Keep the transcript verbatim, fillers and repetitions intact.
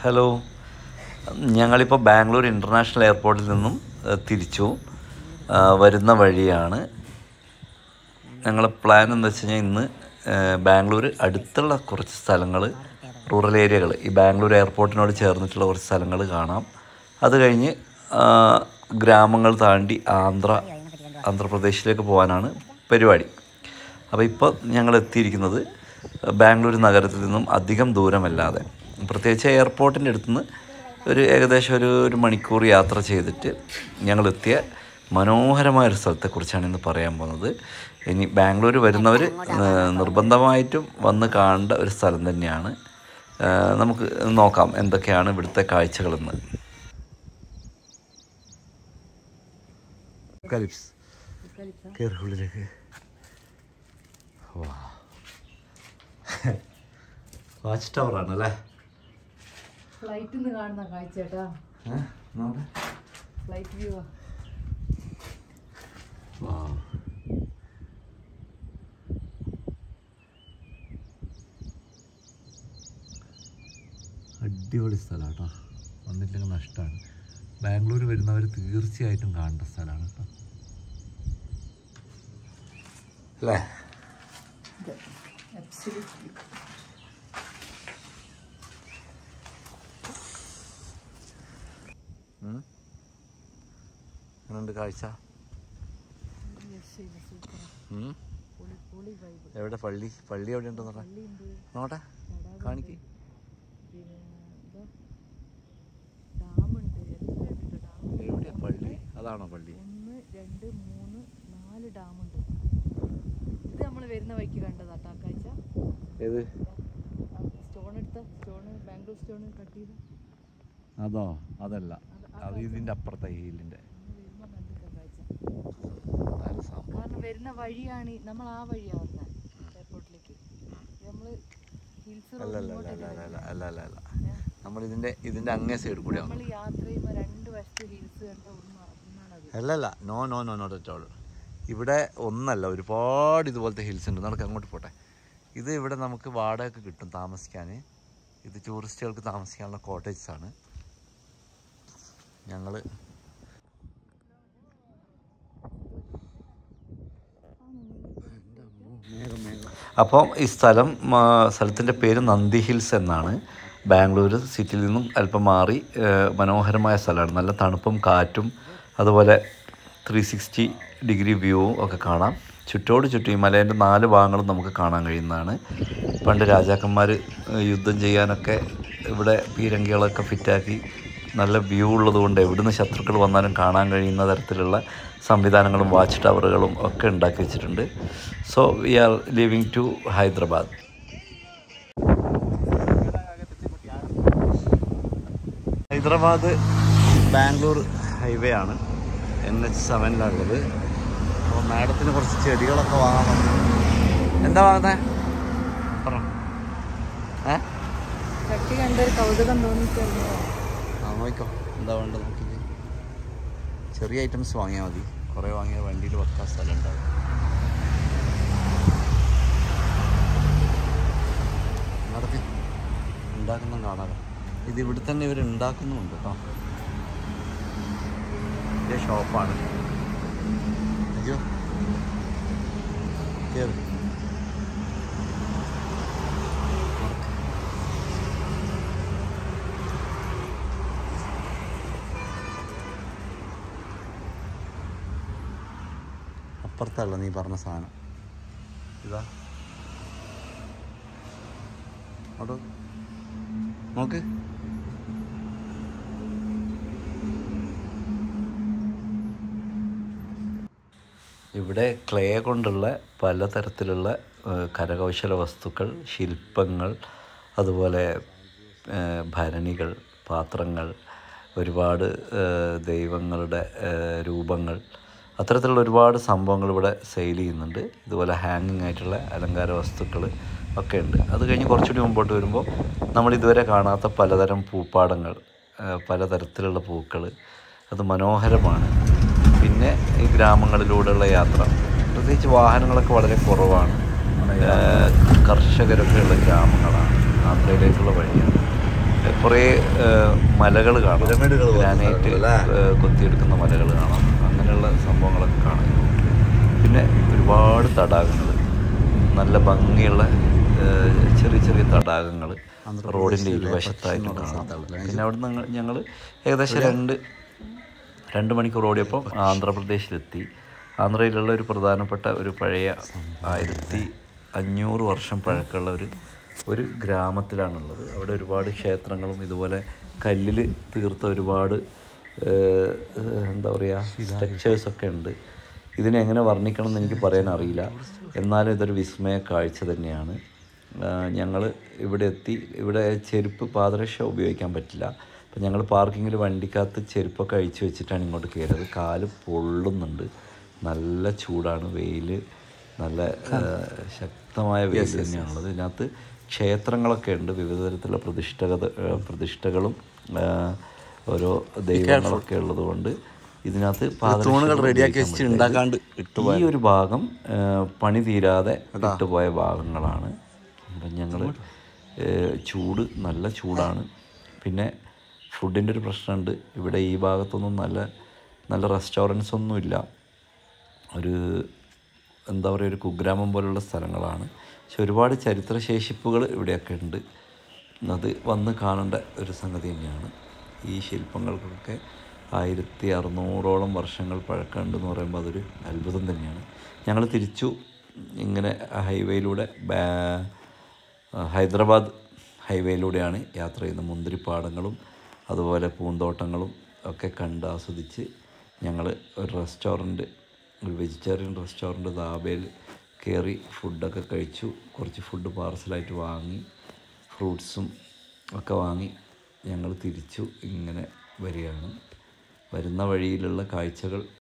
Hello, ഞങ്ങളിപ്പോൾ Bangalore international എയർപോർട്ടിൽ നിന്നും തിരിച്ചു വരുന്ന വഴിയാണ്. ഞങ്ങളെ പ്ലാൻ എന്ന് വെച്ച് കഴിഞ്ഞാൽ ഇന്ന് ബാംഗ്ലൂർ അടുത്തുള്ള കുറച്ച് സ്ഥലങ്ങൾ, റൂറൽ ഏരിയകൾ, ഈ ബാംഗ്ലൂർ എയർപോർട്ടിനോട് ചേർന്നിട്ടുള്ള കുറച്ച് സ്ഥലങ്ങൾ കാണാം. അത് കഴിഞ്ഞ് ഗ്രാമങ്ങൾ താണ്ടി ആന്ധ്ര ആന്ധ്രാപ്രദേശിലേക്ക് പോകാനാണ് പരിപാടി. അപ്പോൾ ഇപ്പോൾ ഞങ്ങൾ എത്തിയിരിക്കുന്നത് ബാംഗ്ലൂർ നഗരത്തിൽ നിന്നും അധികം ദൂരമല്ലാതെ, പ്രത്യേകിച്ച് എയർപോർട്ടിൻ്റെ അടുത്തുനിന്ന് ഒരു ഏകദേശം ഒരു ഒരു മണിക്കൂർ യാത്ര ചെയ്തിട്ട് ഞങ്ങളെത്തിയ മനോഹരമായൊരു സ്ഥലത്തെക്കുറിച്ചാണ് ഇന്ന് പറയാൻ പോകുന്നത്. ഇനി ബാംഗ്ലൂർ വരുന്നവർ നിർബന്ധമായിട്ടും വന്ന് കാണേണ്ട ഒരു സ്ഥലം തന്നെയാണ്. നമുക്ക് നോക്കാം എന്തൊക്കെയാണ് ഇവിടുത്തെ കാഴ്ചകളെന്ന്. കേരളത്തിലേക്ക് വാച്ച് ടവർ ആണല്ലേ, ഫ്ലൈറ്റിൽ നിന്ന് കാണുന്ന കാഴ്ച കേട്ടാ. ഫ്ലൈറ്റ് വ്യൂ അടിപൊളി സ്ഥലമാണ് കേട്ടോ. വന്നില്ലെങ്കിൽ നഷ്ടമാണ്. ബാംഗ്ലൂർ വരുന്നവർ തീർച്ചയായിട്ടും കാണേണ്ട സ്ഥലമാണ് കേട്ടോ അല്ലേ. എങ്ങനെയുണ്ട് കാഴ്ച? എവിടെ പള്ളി? പള്ളി എവിടെ ഉണ്ടെന്ന് നോട്ടെ, കാണിക്ക്. എവിടെയാ പള്ളി? അതാണോ പള്ളി? ഒന്ന് രണ്ട് മൂന്ന് നാല് ഡാമുണ്ട്. ഇത് നമ്മൾ വരുന്ന വഴിക്ക് കണ്ടതാട്ടാ കാഴ്ച. ഏത് സ്റ്റോൺ എടുത്ത സ്റ്റോൺ, ബാംഗ്ലൂർ സ്റ്റോൺ കട്ട് ചെയ്ത അതോ? അതല്ല, അത് ഇതിന്റെ അപ്പുറത്തെ ഹീലിന്റെ. കാരണം വരുന്ന വഴിയാണ് നമ്മൾ ആ വഴിയാ വരുന്നത് എയർപോർട്ടിലേക്ക്. നമ്മള് ഹിൽസ് അല്ല അല്ല അല്ല അല്ല അല്ല നമ്മൾ ഇതിന്റെ ഇതിന്റെ അങ്ങേ സൈഡ് കൂടെ നമ്മൾ യാത്ര ചെയ്യുമ്പോൾ രണ്ട് വശത്ത് ഹിൽസ് കണ്ട ഒന്നാണത്. അല്ലല്ല, no no no not at all. ഇവിടെ ഒന്നല്ല, ഒരുപാട് ഇതുപോലത്തെ ഹിൽസ് ഉണ്ട്. നമുക്ക് അങ്ങോട്ട് പോട്ടെ. ഇത് ഇവിടെ നമുക്ക് വാടകയ്ക്ക് കിട്ടും താമസിക്കാൻ. ഇത് ടൂറിസ്റ്റുകൾക്ക് താമസിക്കാനുള്ള കോട്ടേജസ് ആണ്. ഞങ്ങൾ അപ്പം ഈ സ്ഥലം സ്ഥലത്തിൻ്റെ പേര് നന്ദി ഹിൽസ് എന്നാണ്. ബാംഗ്ലൂർ സിറ്റിയിൽ നിന്നും അല്പം മാറി മനോഹരമായ സ്ഥലമാണ്. നല്ല തണുപ്പും കാറ്റും അതുപോലെ ത്രീ സിക്സ്റ്റി ഡിഗ്രി വ്യൂവും ഒക്കെ കാണാം. ചുറ്റോട് ചുറ്റും ഈ മലേൻ്റെ നാല് ഭാഗങ്ങളും നമുക്ക് കാണാൻ കഴിയുന്നതാണ്. പണ്ട് രാജാക്കന്മാർ യുദ്ധം ചെയ്യാനൊക്കെ ഇവിടെ പീരങ്കികളൊക്കെ ഫിറ്റാക്കി നല്ല വ്യൂ ഉള്ളതുകൊണ്ട് എവിടുന്ന് ശത്രുക്കൾ വന്നാലും കാണാൻ കഴിയുന്ന തരത്തിലുള്ള സംവിധാനങ്ങളും വാച്ച് ടവറുകളും ഒക്കെ ഉണ്ടാക്കി വെച്ചിട്ടുണ്ട്. So we are living to Hyderabad. Hyderabad Bangalore highway ആണ്, എൻ എച്ച് സെവനിലുള്ളത്. അപ്പോൾ മാഡത്തിന് കുറച്ച് ചെടികളൊക്കെ വാങ്ങണം. എന്താ വാങ്ങുന്നത്? പറ. ഏ ചട്ടി കണ്ടൊരു കൗതുകം തോന്നിക്കഴിഞ്ഞോ? ആ നോക്കിക്കോ, എന്താ വേണ്ടത് നോക്കിക്കോ. ചെറിയ ഐറ്റംസ് വാങ്ങിയാൽ മതി. കുറേ വാങ്ങിയ വണ്ടിയിൽ വെക്കാൻ സ്ഥലം ഉണ്ടാവും. നടത്തി ഉണ്ടാക്കുന്ന കാണാമോ? ഇത് ഇവിടെ തന്നെ ഇവർ ഉണ്ടാക്കുന്നുണ്ട് കേട്ടോ. വലിയ ഷോപ്പാണ്. അയ്യോ കയറി. അപ്പുറത്തല്ല നീ പറഞ്ഞ സാധനം. ഇതാ അവിടെ നോക്ക്. ഇവിടെ ക്ലേ കൊണ്ടുള്ള പലതരത്തിലുള്ള കരകൗശല വസ്തുക്കൾ, ശില്പങ്ങൾ, അതുപോലെ ഭരണികൾ, പാത്രങ്ങൾ, ഒരുപാട് ദൈവങ്ങളുടെ രൂപങ്ങൾ, അത്തരത്തിലുള്ള ഒരുപാട് സംഭവങ്ങൾ ഇവിടെ സെയിൽ ചെയ്യുന്നുണ്ട്. ഇതുപോലെ ഹാങ്ങിങ് ആയിട്ടുള്ള അലങ്കാര വസ്തുക്കൾ ഒക്കെ ഉണ്ട്. അത് കഴിഞ്ഞ് കുറച്ചുകൂടി മുമ്പോട്ട് വരുമ്പോൾ നമ്മൾ ഇതുവരെ കാണാത്ത പലതരം പൂപ്പാടങ്ങൾ, പലതരത്തിലുള്ള പൂക്കൾ, അത് മനോഹരമാണ്. പിന്നെ ഈ ഗ്രാമങ്ങളിലൂടെയുള്ള യാത്ര, പ്രത്യേകിച്ച് വാഹനങ്ങളൊക്കെ വളരെ കുറവാണ്. കർഷകരൊക്കെയുള്ള ഗ്രാമങ്ങളാണ്. ആന്ധ്രയിലേക്കുള്ള വഴിയാണ്. കുറേ മലകൾ കാണാം, ഗ്രാനൈറ്റ് കൊത്തിയെടുക്കുന്ന മലകൾ കാണാം, അങ്ങനെയുള്ള സംഭവങ്ങളൊക്കെ കാണാം. പിന്നെ ഒരുപാട് തടാകങ്ങൾ, നല്ല ഭംഗിയുള്ള ചെറിയ ചെറിയ തടാകങ്ങൾ റോഡിൻ്റെ ഇരുവശത്തായിട്ട് കാണാം. പിന്നെ അവിടെ നിന്ന് ഞങ്ങൾ ഏകദേശം രണ്ട് രണ്ട് മണിക്കൂർ ഓടിയപ്പോൾ ആന്ധ്രാപ്രദേശിലെത്തി. ആന്ധ്രയിലുള്ള ഒരു പ്രധാനപ്പെട്ട ഒരു പഴയ ആയിരത്തി അഞ്ഞൂറ് വർഷം പഴക്കമുള്ള ഒരു ഒരു ഗ്രാമത്തിലാണുള്ളത്. അവിടെ ഒരുപാട് ക്ഷേത്രങ്ങളും ഇതുപോലെ കല്ലിൽ തീർത്ത ഒരുപാട് എന്താ പറയുക സ്ട്രക്ചേഴ്സൊക്കെ ഉണ്ട്. ഇതിനെ എങ്ങനെ വർണ്ണിക്കണം എന്ന് എനിക്ക് പറയാൻ അറിയില്ല, എന്നാലും ഇതൊരു വിസ്മയ കാഴ്ച തന്നെയാണ്. ഞങ്ങൾ ഇവിടെ എത്തി. ഇവിടെ ചെരുപ്പ് പാദരക്ഷ ഉപയോഗിക്കാൻ പറ്റില്ല. അപ്പം ഞങ്ങൾ പാർക്കിങ്ങിൽ വണ്ടിക്കകത്ത് ചെരുപ്പൊക്കെ അഴിച്ചു വെച്ചിട്ടാണ് ഇങ്ങോട്ട് കയറിയത്. കാല് പൊള്ളുന്നുണ്ട്, നല്ല ചൂടാണ്, വെയിൽ നല്ല ശക്തമായ വെയിൽ തന്നെയാണുള്ളത്. ഇതിനകത്ത് ക്ഷേത്രങ്ങളൊക്കെ ഉണ്ട്, വിവിധ തരത്തിലുള്ള പ്രതിഷ്ഠകത പ്രതിഷ്ഠകളും ഓരോ ദൈവങ്ങളൊക്കെ ഉള്ളത് കൊണ്ട് ഇതിനകത്ത് ഈ ഒരു ഭാഗം പണി തീരാതെ ഇട്ടുപോയ ഭാഗങ്ങളാണ്. അപ്പം ഞങ്ങൾ ചൂട് നല്ല ചൂടാണ്. പിന്നെ ഫുഡിൻ്റെ ഒരു പ്രശ്നമുണ്ട്. ഇവിടെ ഈ ഭാഗത്തൊന്നും നല്ല നല്ല റെസ്റ്റോറൻറ്റ്സ് ഒന്നുമില്ല. ഒരു എന്താ പറയുക, ഒരു കുഗ്രാമം പോലുള്ള സ്ഥലങ്ങളാണ്. പക്ഷെ ഒരുപാട് ചരിത്രശേഷിപ്പുകൾ ഇവിടെയൊക്കെ ഉണ്ട്. അത് വന്ന് കാണേണ്ട ഒരു സംഗതി തന്നെയാണ്. ഈ ശില്പങ്ങൾക്കൊക്കെ ആയിരത്തി അറുന്നൂറോളം വർഷങ്ങൾ പഴക്കമുണ്ടെന്ന് പറയുമ്പോൾ അതൊരു അത്ഭുതം തന്നെയാണ്. ഞങ്ങൾ തിരിച്ചു ഇങ്ങനെ ഹൈവേയിലൂടെ ഹൈദരാബാദ് ഹൈവേയിലൂടെയാണ് യാത്ര ചെയ്യുന്നത്. മുന്തിരിപ്പാടങ്ങളും അതുപോലെ പൂന്തോട്ടങ്ങളും ഒക്കെ കണ്ട് ആസ്വദിച്ച് ഞങ്ങൾ ഒരു റെസ്റ്റോറൻറ്റ്, ഒരു വെജിറ്റേറിയൻ റെസ്റ്റോറൻറ്റ് ദാബയിൽ കയറി ഫുഡൊക്കെ കഴിച്ചു. കുറച്ച് ഫുഡ് പാർസലായിട്ട് വാങ്ങി, ഫ്രൂട്ട്സും ഒക്കെ വാങ്ങി ഞങ്ങൾ തിരിച്ചു ഇങ്ങനെ വരികയാണ്. വരുന്ന വഴിയിലുള്ള കാഴ്ചകൾ